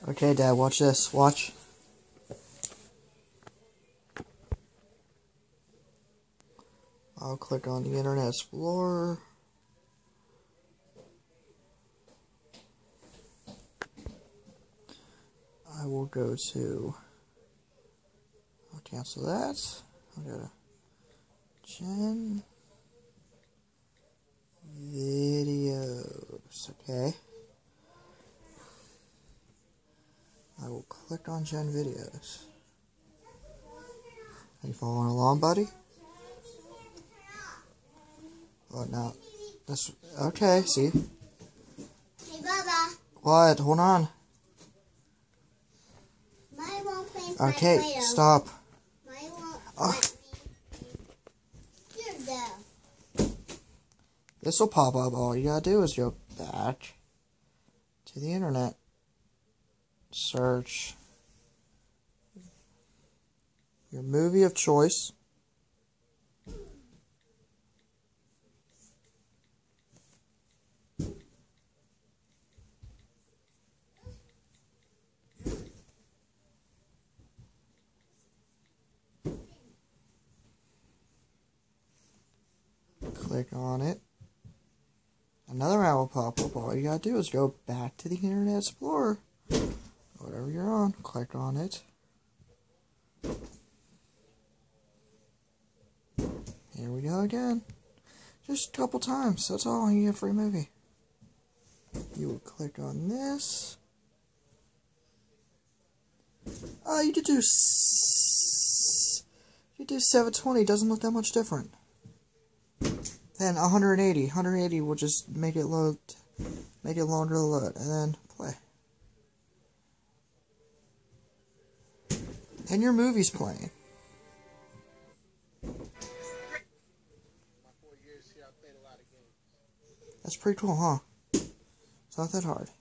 Okay, Dad, watch this. Watch. I'll click on the Internet Explorer. I will go to... I'll cancel that. I'll go to Gen Videos. Okay. I will click on Gen Videos. Are you following along, buddy? Oh, no. That's okay. See? Hey, Baba. What? Hold on. Mine won't play Okay, Play-Doh. stop. Mine won't Oh. let me. Here, though. This will pop up. All you gotta do is go back to the internet. Search your movie of choice. Click on it. Another ad will pop up. All you gotta do is go back to the Internet Explorer. Whatever you're on, click on it. Here we go again. Just a couple times. That's all. You get a free movie. You would click on this. You could do 720. Doesn't look that much different. Then 180. 180 will just make it load, make it longer to load, and then play. And your movie's playing. That's pretty cool, huh? It's not that hard.